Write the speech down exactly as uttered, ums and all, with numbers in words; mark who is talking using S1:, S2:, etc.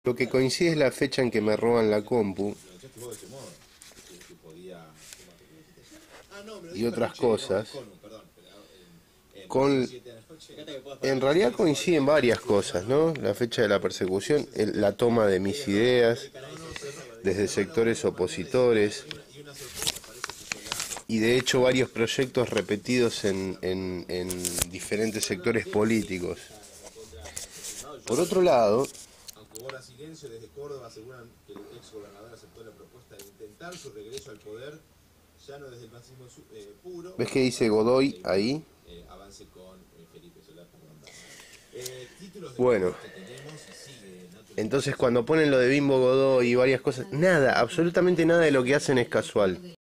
S1: Lo que coincide es la fecha en que me roban la compu y otras cosas. Con, en realidad coinciden varias cosas, ¿no? La fecha de la persecución, el- la toma de mis ideas desde sectores opositores y de hecho varios proyectos repetidos en, en, en diferentes sectores políticos. Por otro lado,
S2: Aunque guarda silencio, desde Córdoba aseguran que el ex gobernador aceptó la propuesta de intentar su regreso al poder, ya no desde el fascismo eh, puro.
S1: ¿ves que dice Godoy ahí?
S2: Eh, avance con eh, Felipe Solá, perdón. Eh, títulos de
S1: Bueno,
S2: que tenemos y sigue, ¿no?
S1: entonces cuando ponen lo de Bimbo Godoy y varias cosas, nada, absolutamente nada de lo que hacen es casual.